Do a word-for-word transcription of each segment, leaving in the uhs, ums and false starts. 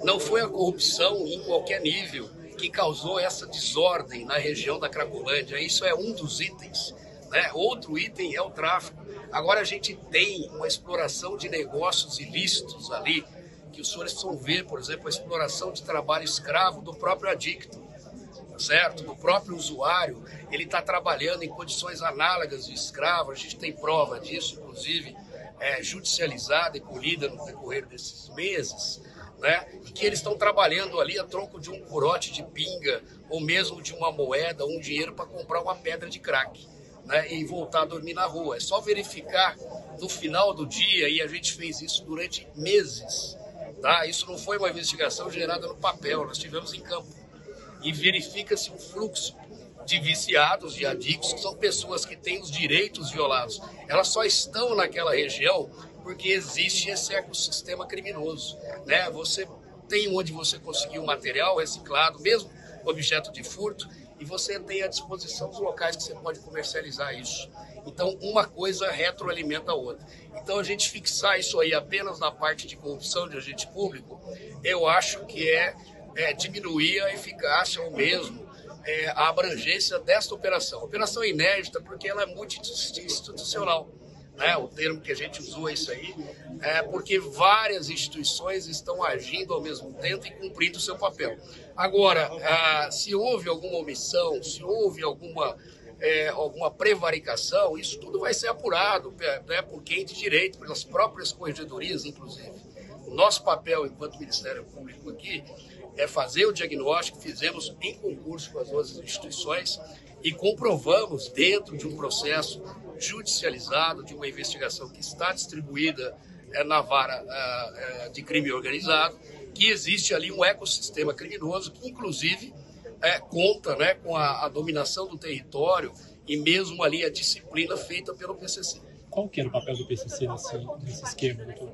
não foi a corrupção em qualquer nível que causou essa desordem na região da Cracolândia. Isso é um dos itens, né? Outro item é o tráfico. Agora a gente tem uma exploração de negócios ilícitos ali, que os senhores precisam ver, por exemplo, a exploração de trabalho escravo do próprio adicto, certo? Do próprio usuário. Ele está trabalhando em condições análogas de escravo. A gente tem prova disso, inclusive, é, judicializada e colhida no decorrer desses meses, né? E que eles estão trabalhando ali a troco de um corote de pinga, ou mesmo de uma moeda, um dinheiro para comprar uma pedra de crack, né? E voltar a dormir na rua. É só verificar no final do dia, e a gente fez isso durante meses, tá? Isso não foi uma investigação gerada no papel, nós estivemos em campo. E verifica-se um fluxo de viciados, de adictos, que são pessoas que têm os direitos violados. Elas só estão naquela região porque existe esse ecossistema criminoso, né? Você tem onde você conseguir o material reciclado, mesmo objeto de furto, e você tem à disposição os locais que você pode comercializar isso. Então, uma coisa retroalimenta a outra. Então, a gente fixar isso aí apenas na parte de corrupção de agente público, eu acho que é, é diminuir a eficácia ou mesmo é, a abrangência desta operação. A operação é inédita porque ela é multi-institucional. Né, o termo que a gente usou é isso aí, é porque várias instituições estão agindo ao mesmo tempo e cumprindo o seu papel. Agora, ah, se houve alguma omissão, se houve alguma, é, alguma prevaricação, isso tudo vai ser apurado, né, por quem de direito, pelas próprias corregedorias, inclusive. O nosso papel enquanto Ministério Público aqui é fazer o diagnóstico, fizemos em concurso com as outras instituições e comprovamos dentro de um processo judicializado, de uma investigação que está distribuída é, na vara é, de crime organizado, que existe ali um ecossistema criminoso que, inclusive, é, conta, né, com a, a dominação do território e mesmo ali a disciplina feita pelo P C C. Qual que era o papel do P C C nesse, nesse esquema, doutor?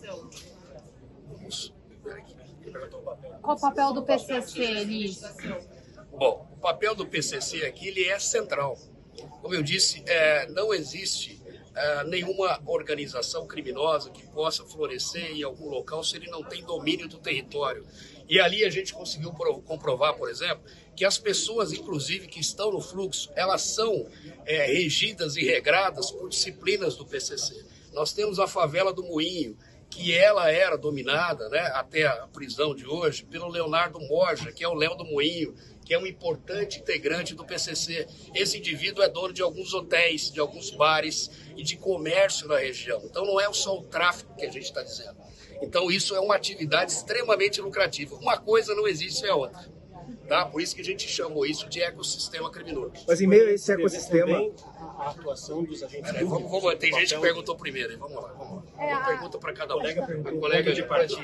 Qual o papel do P C C nisso? Bom, o papel do P C C aqui ele é central. Como eu disse, é, não existe é, nenhuma organização criminosa que possa florescer em algum local se ele não tem domínio do território. E ali a gente conseguiu comprovar, por exemplo, que as pessoas, inclusive, que estão no fluxo, elas são é, regidas e regradas por disciplinas do P C C. Nós temos a favela do Moinho, que ela era dominada, né, até a prisão de hoje, pelo Leonardo Moja, que é o Léo do Moinho, que é um importante integrante do P C C. Esse indivíduo é dono de alguns hotéis, de alguns bares e de comércio na região. Então não é só o tráfico que a gente está dizendo. Então isso é uma atividade extremamente lucrativa. Uma coisa não existe sem a outra. Tá? Por isso que a gente chamou isso de ecossistema criminoso. Mas em meio a esse ecossistema... A atuação dos agentes é, vamos, vamos, Tem gente que perguntou primeiro. Vamos lá. Vamos lá. Uma pergunta para cada um. A colega de partida.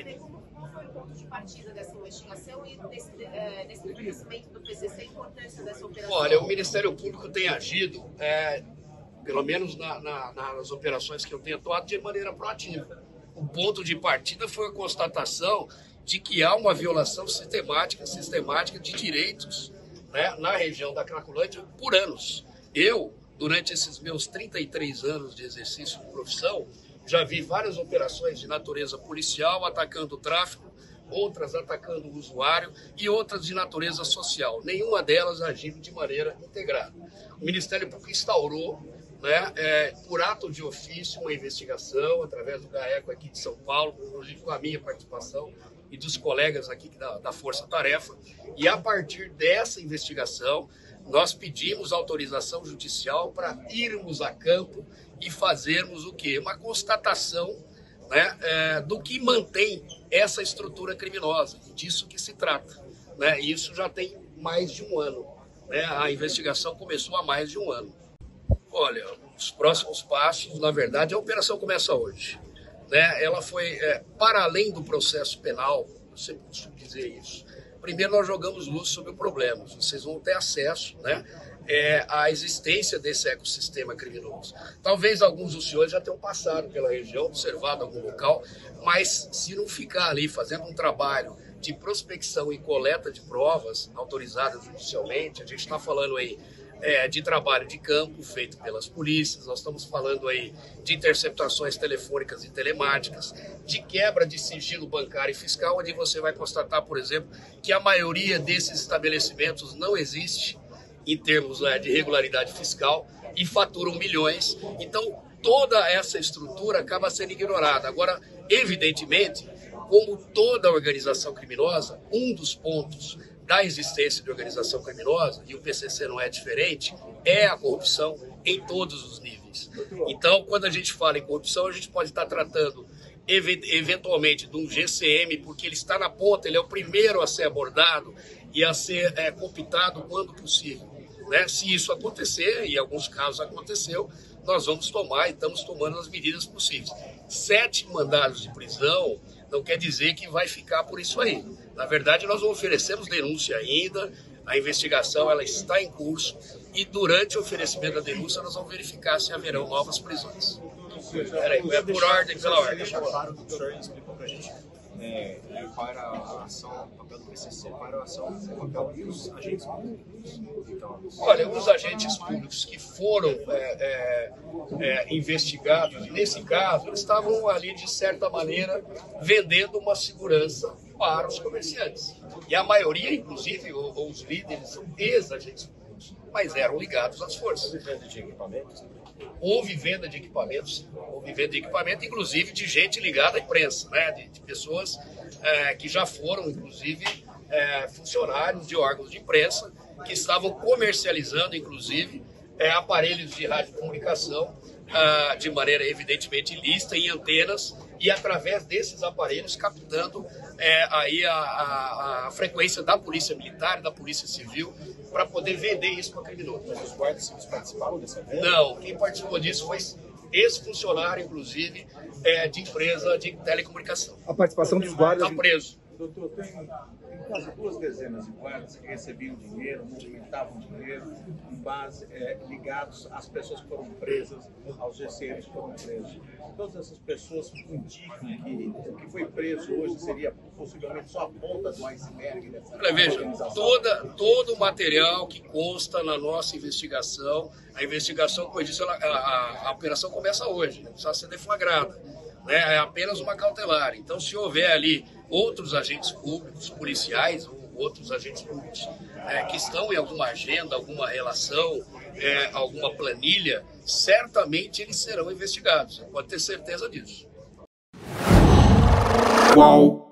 De partida dessa investigação e desse, uh, desse reconhecimento do P C C, a importância dessa operação? Olha, o Ministério Público tem agido, é, pelo menos na, na, nas operações que eu tenho atuado, de maneira proativa. O ponto de partida foi a constatação de que há uma violação sistemática, sistemática de direitos, né, na região da Cracolândia por anos. Eu, durante esses meus trinta e três anos de exercício de profissão, já vi várias operações de natureza policial atacando o tráfico, outras atacando o usuário e outras de natureza social. Nenhuma delas agindo de maneira integrada. O Ministério Público instaurou, né, é, por ato de ofício, uma investigação através do GAECO aqui de São Paulo, inclusive com a minha participação e dos colegas aqui da, da Força Tarefa. E a partir dessa investigação, nós pedimos autorização judicial para irmos a campo e fazermos o quê? Uma constatação, né, é, do que mantém essa estrutura criminosa, disso que se trata. Né? E isso já tem mais de um ano. Né? A investigação começou há mais de um ano. Olha, os próximos passos, na verdade, a operação começa hoje. Né? Ela foi, é, para além do processo penal, eu sempre costumo dizer isso. Primeiro, nós jogamos luz sobre o problema. Vocês vão ter acesso, né, é, à existência desse ecossistema criminoso. Talvez alguns dos senhores já tenham passado pela região, observado algum local, mas se não ficar ali fazendo um trabalho de prospecção e coleta de provas autorizadas judicialmente, a gente está falando aí é, de trabalho de campo feito pelas polícias, nós estamos falando aí de interceptações telefônicas e telemáticas, de quebra de sigilo bancário e fiscal, onde você vai constatar, por exemplo, que a maioria desses estabelecimentos não existe em termos é, de regularidade fiscal e faturam milhões. Então, toda essa estrutura acaba sendo ignorada. Agora, evidentemente, como toda organização criminosa, um dos pontos da existência de organização criminosa, e o P C C não é diferente, é a corrupção em todos os níveis. Então, quando a gente fala em corrupção, a gente pode estar tratando eventualmente de um G C M, porque ele está na ponta, ele é o primeiro a ser abordado e a ser é, computado quando possível. Né? Se isso acontecer, e em alguns casos aconteceu, nós vamos tomar e estamos tomando as medidas possíveis. Sete mandados de prisão não quer dizer que vai ficar por isso aí. Na verdade, nós não oferecemos denúncia ainda, a investigação ela está em curso e durante o oferecimento da denúncia nós vamos verificar se haverão novas prisões. Peraí, é por ordem, pela ordem. Claro que o senhor explicou para a gente é, qual era a ação, o papel do P C C, qual era a ação, o papel dos agentes públicos. Então, olha, os agentes públicos que foram é, é, é, investigados, nesse caso, eles estavam ali, de certa maneira, vendendo uma segurança para os comerciantes. E a maioria, inclusive, ou, ou os líderes, são ex-agentes públicos, mas eram ligados às forças. houve venda de equipamentos? Houve venda de equipamentos, houve venda de equipamento, inclusive de gente ligada à imprensa, né? de, de pessoas é, que já foram, inclusive, é, funcionários de órgãos de imprensa, que estavam comercializando, inclusive, é, aparelhos de radiocomunicação ah, de maneira evidentemente ilícita em antenas e através desses aparelhos captando é, aí a, a, a frequência da Polícia Militar, da Polícia Civil, para poder vender isso para criminoso. Mas os guardas civis participaram dessa venda? Não, quem participou disso foi ex-funcionário, inclusive, é, de empresa de telecomunicação. A participação dos guardas... Está preso. Doutor, tem, tem quase duas dezenas de guardas que recebiam dinheiro, movimentavam dinheiro em base, é, ligados às pessoas que foram presas, aos G C Ms que foram presos. Todas essas pessoas indicam que o que foi preso hoje seria possivelmente só a ponta do iceberg dessa Olha, veja, organização. toda, todo o material que consta na nossa investigação, a investigação, como eu disse, ela, a, a, a operação começa hoje, não precisa ser deflagrada. Né? É apenas uma cautelar. Então, se houver ali outros agentes públicos, policiais ou outros agentes públicos é, que estão em alguma agenda, alguma relação, é, alguma planilha, certamente eles serão investigados. Pode ter certeza disso. Qual?